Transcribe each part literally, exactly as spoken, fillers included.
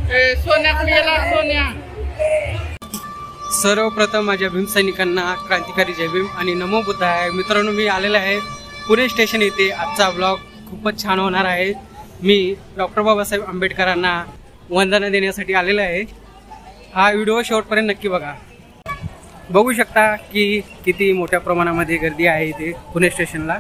सर्वप्रथम माझ्या भीम सैनिकांना क्रांतिकारी जय भीम आणि नमो बुद्धाय। मित्रांनो, मी आलेला आहे पुणे स्टेशन येथे। आजचा ब्लॉग खूपच छान होणार आहे। मी डॉक्टर बाबासाहेब आंबेडकरांना वंदना देण्यासाठी आलेला आहे। हा व्हिडिओ शेवटपर्यंत नक्की बघा। बघू शकता की किती मोठ्या प्रमाणामध्ये गर्दी आहे इथे पुणे स्टेशनला।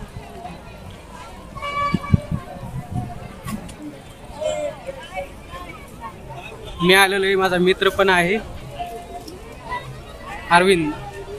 मी आलेलो आहे, माझा मित्र पण आहे अरविंद।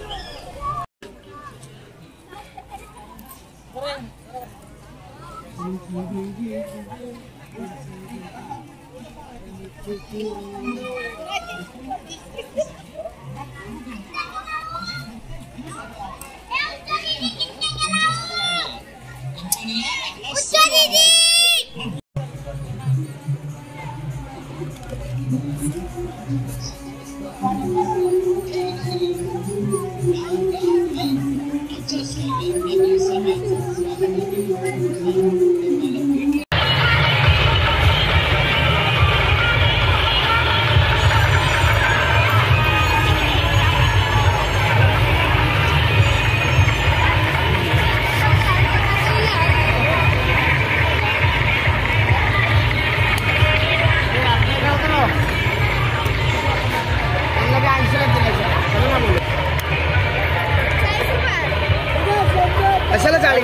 कशाला चाळीस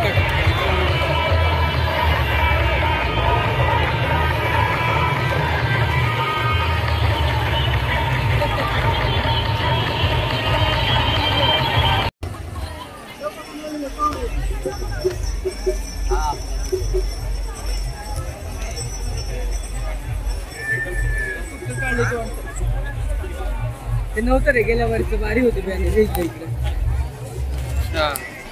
ते नव्हतं रे, गेल्या वर्षी भारी होती बॅनर इकडे। हा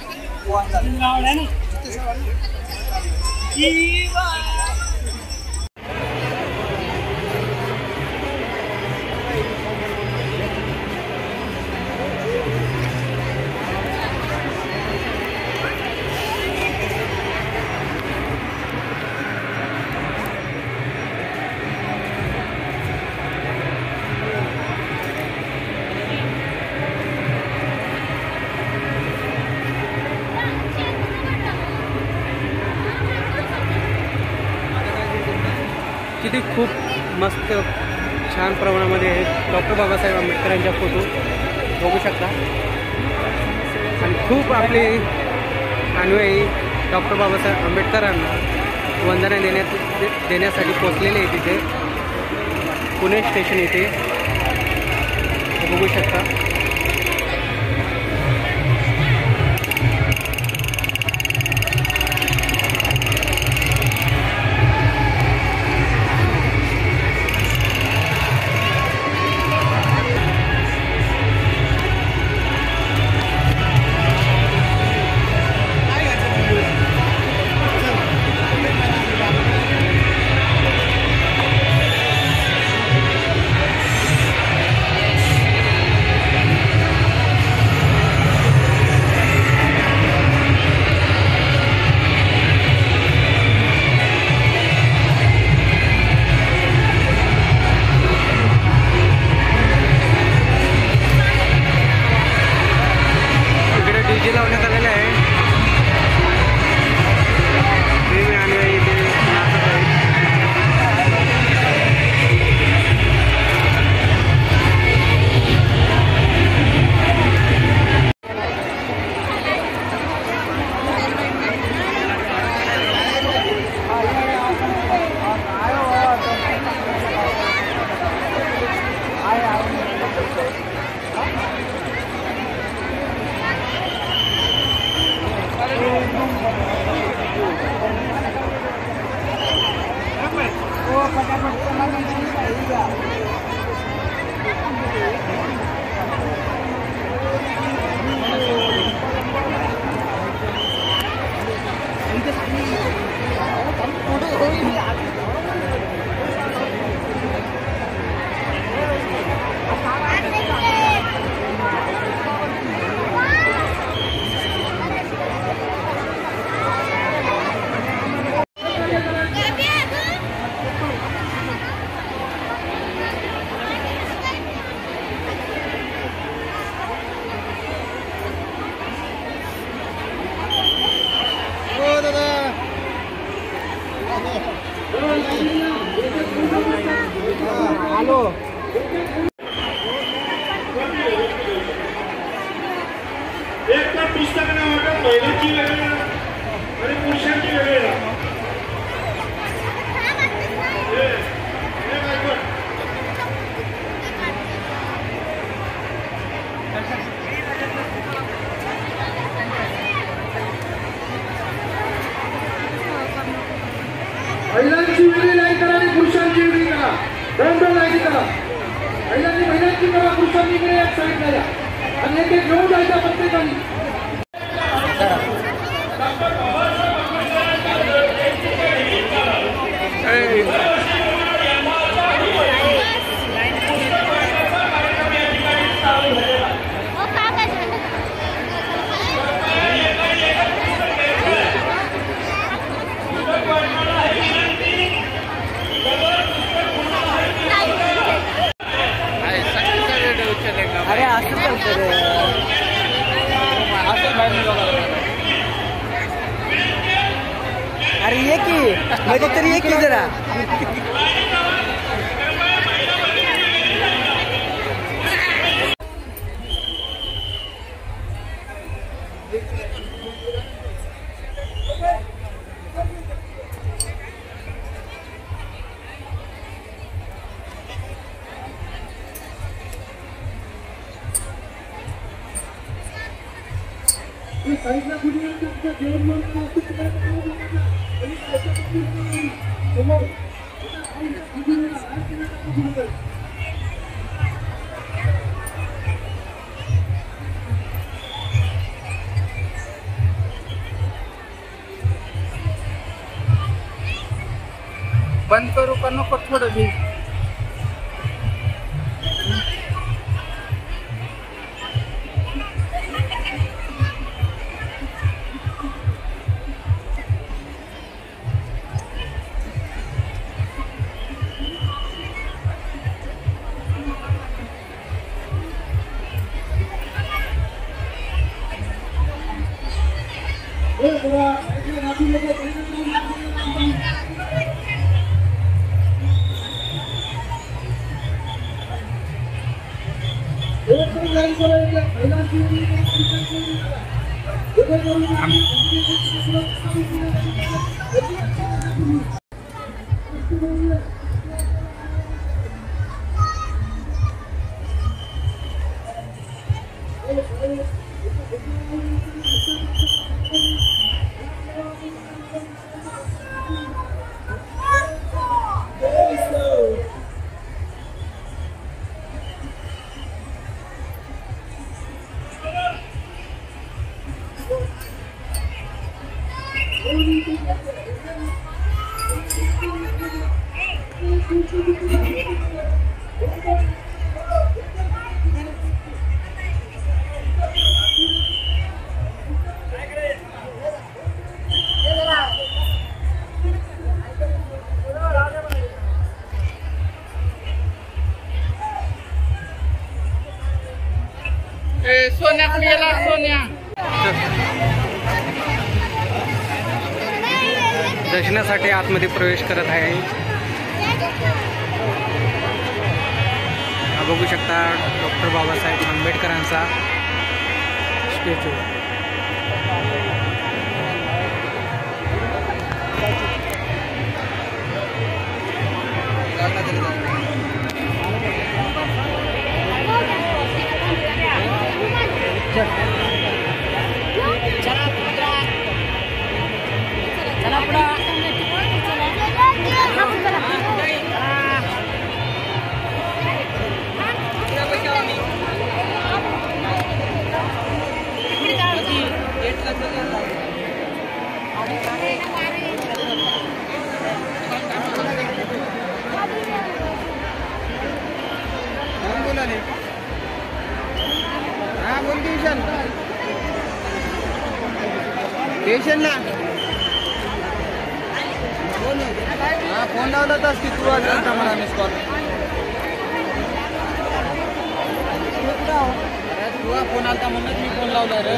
किती खूप मस्त छान प्रमाणामध्ये डॉक्टर बाबासाहेब आंबेडकरांच्या फोटो बघू शकता। आणि खूप आपले अनुयायी डॉक्टर बाबासाहेब आंबेडकरांना वंदना देण्यात देण्यासाठी पोचलेले आहे तिथे पुणे स्टेशन येथे बघू शकता। आणि ते घेऊन जायचं प्रत्येकाने. अरे असं चालतं रे. अरे ये की मध्ये तरी ये की जरा. बंद करू का नको थोडं मी. सोन्या कुठेला सोन्या. दर्शनासाठी आतमध्ये प्रवेश करत आहे. बघू शकता डॉक्टर बाबासाहेब आंबेडकरांचा स्टॅच्यू. स्टेशनला फोन लावला होतास की तू आज मला मिस कॉल. तुला फोन आलता म्हणूनच मी फोन लावला रे.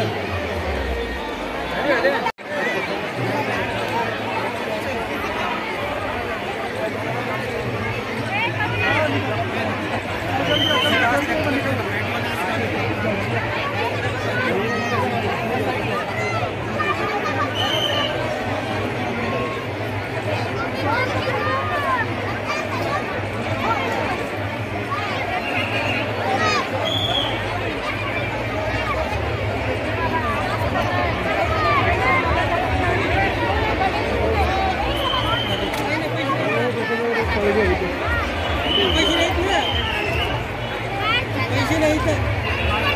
पैसे नाही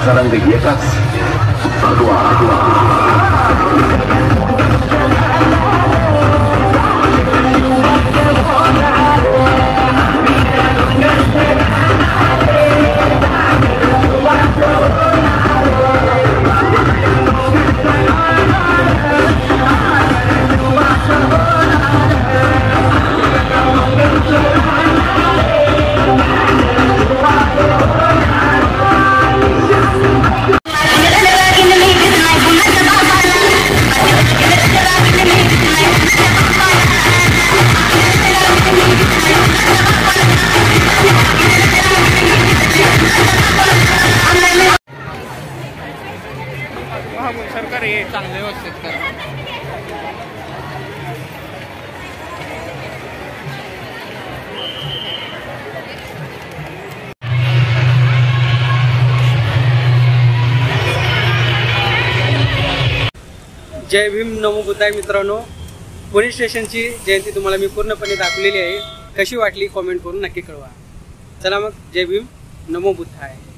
रंगाचा रंग एकच, भगवा. सरकार हे चांगले व्यवस्थित करा. जय भीम नमो बुद्धाय मित्रांनो, पुणे स्टेशनची जयंती तुम्हाला मी पूर्णपणे दाखवलेली आहे. कशी वाटली कॉमेंट करून नक्की कळवा. चला मग, जय भीम नमो बुद्धाय.